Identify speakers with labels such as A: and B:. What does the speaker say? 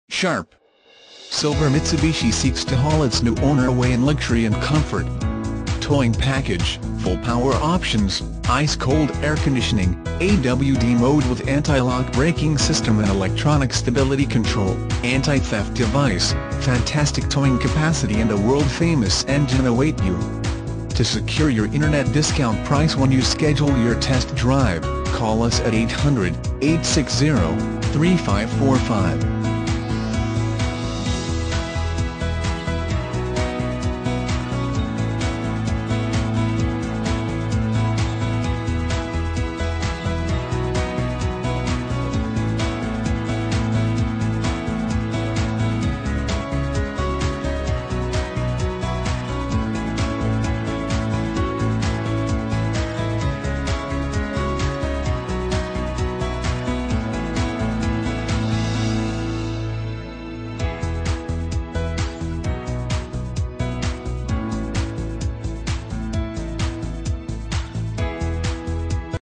A: Sharp. Silver Mitsubishi seeks to haul its new owner away in luxury and comfort. Towing package, full power options, ice-cold air conditioning, AWD mode with anti-lock braking system and electronic stability control, anti-theft device, fantastic towing capacity and a world-famous engine await you. To secure your internet discount price when you schedule your test drive, call us at 800-860-3545.